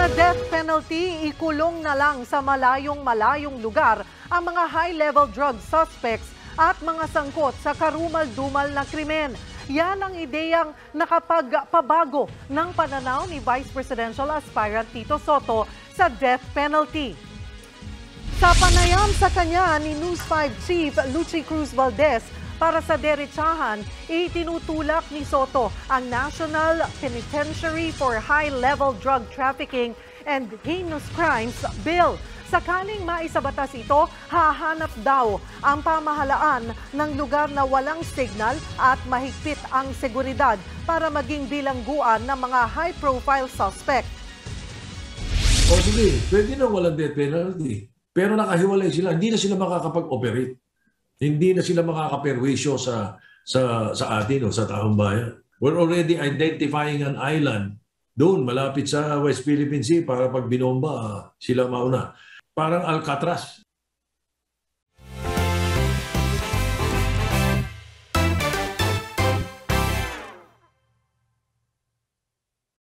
Sa death penalty, ikulong na lang sa malayong lugar ang mga high-level drug suspects at mga sangkot sa karumal-dumal na krimen. Yan ang ideyang nakapagpabago ng pananaw ni Vice Presidential Aspirant Tito Sotto sa death penalty. Sa panayam sa kanya ni News 5 Chief Lucy Cruz Valdez para sa derechahan, itinutulak ni Sotto ang National Penitentiary for High-Level Drug Trafficking and Heinous Crimes Bill. Sakaling maisabatas ito, hahanap daw ang pamahalaan ng lugar na walang signal at mahigpit ang seguridad para maging bilangguan ng mga high-profile suspect. O sige, pwede na walang death penalty. Pero nakahiwalay sila, hindi na sila makakapag-operate. Hindi na sila makakaperwisyo sa atin o sa taong bayan. We're already identifying an island doon, malapit sa West Philippine Sea para pag binomba, sila mauna. Parang Alcatraz.